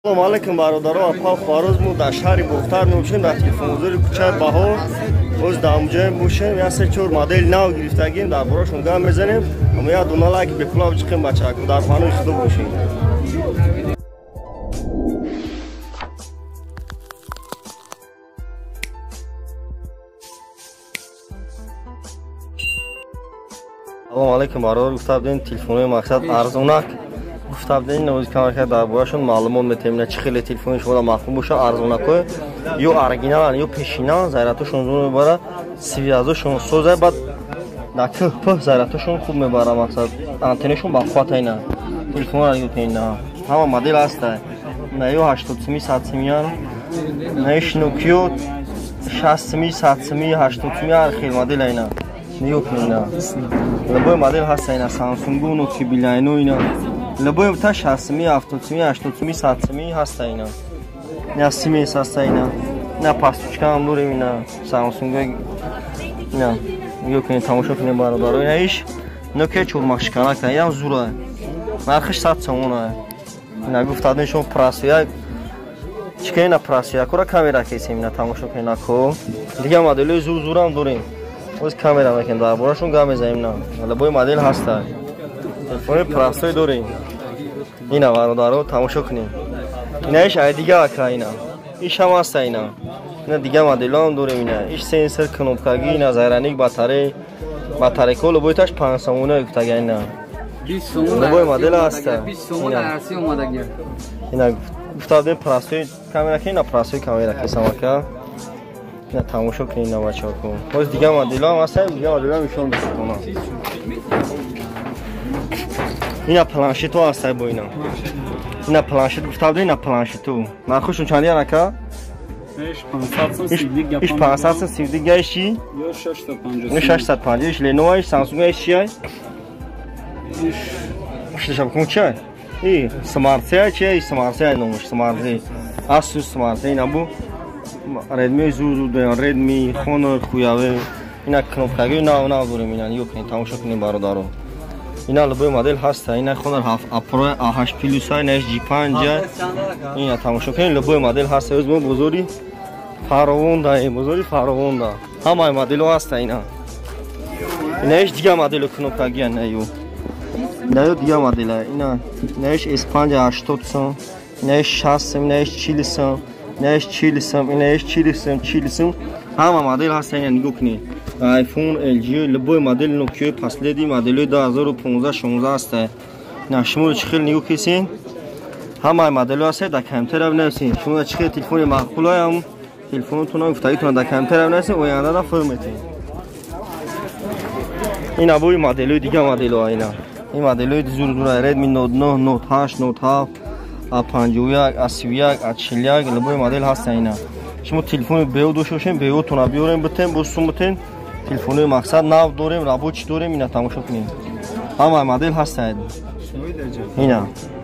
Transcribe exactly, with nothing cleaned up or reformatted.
السلام علیکم برادران پا خواروز مو در شهر بختر میشیم در تلفن گذاری کوچه بهار باز در اونجا میشیم یا سه چهار مدل نو گرفتگیم در براشون گام میزنیم اما یا دو ناله که به پلاو چقیم بچه در خانه خدا باشیم. سلام علیکم برادر گفته بودین تلفن مقصد ارزونک گفته بودین نوز کار کرد در باشون معلومات میتونیم چه خیلی تلفن شما مفهوم باشه ارزونک یا اورجینال یا پیشینه زیراتشون زون میبره سویازشون سوزه بعد نکه په زیراتشون خوب میبره مقصد آنتنشون با خاطر اینا تلفن را یو پینا همه مدل هست نه یو هشتاد سمی صد سمی نهش نوکیو شصت سمی صد سمی هشتاد سمی هر خیلی مدل اینا نیو پینا لبای مدل هست اینا سامسونگ و نوکی بیلاینو اینا لبای تا شصت سمی هفتاد سمی هشتاد سمی صد سمی هست اینا نه سمی هست اینا نه پاستوچکا هم داریم اینا سامسونگ نه نیو کنید تماشا کنید برادر اینا ایش نوکی چورماخش کنک اینا زوره نرخش صد سومونه اینا گفتادن شما پراسویا چیکه اینا پراسویا کورا کامیرا کیسیم اینا تماشا کنید نکو دیگه مدل زور زور هم داریم از کامera میکنیم در براشون گام میزنیم نه لبای مدل هست تلفن پراسوی داریم اینا برادرها تماشا کنیم اینا ایش دیگه اکا اینا ایش هم هست اینا اینا دیگه مدل هم داریم اینا ایش سنسر کنوبکاگی اینا زیرانیک باتری باتری کو لبای تاش پنج سومونه گفتگی اینا لبای مدل هست اینا گفتادن پراسوی کامera که اینا پراسوی کامera که سماکا نه تماشا کنین نه بچه‌ها کن باز دیگه مدل هم هست دیگه مدل هم ایشون بکنم اینا پلانشیتو هست با اینا اینا پلانشیت گفتم اینا پلانشیتو نرخشون چندی نکا ایش پانصد سی دیگه ایشی یا ششصد و پنجاه ایش لنوش سامسونگ ایش چیه ایش شب کن چه ای سمارت چیه ای سمارت نومش سمارت اسوس سمارت اینا بو ردمی زود داریم ردمی خونر خویاوه اینا کنوبکاگی نه نه داریم اینا یو کنید تماشا کنید برادرو اینا لبای مدل هست اینا خونر هفت اپرو آهش پلیس های نش جی پنج اینا تماشا کنید لبای مدل هست از ما بزرگی فراوون داره بزرگی فراوون داره همه مدل هست اینا اینا ایش دیگه مدل کنوبکاگی نه یو نه دیگه مدل اینا نه ایش اس پنج هشتاد سم نه ایش شصت سم نه ایش چهل سم نهش چهل سم اینش چهل سم چهل سم همه مدل هستن یعنی نگاه کنید آیفون ال جی لبای مدل نوکیو پسلیدی مدل دو هزار و پانزده شانزده است نه شما چه خیلی نگاه کسین همه مدل هست در کمتر هم نرسین شما چه خیلی تلفن معقول هم تلفنتون هم گفتگیتون در کمتر هم نرسین آینده را فرمتین این ابوی مدل دیگه مدل ها اینا این مدل زور زور ردمی نوت نه نوت هشت نوت هفت پنجاه و یک سی و یک چهل و یک لبای مدل هست اینا شما تلفن بیو دوشوشین بیو تون بیاریم بتین بوسون بتین تلفن مقصد نو داریم رابوچ داریم اینا تماشا کنیم همه مدل هست اینا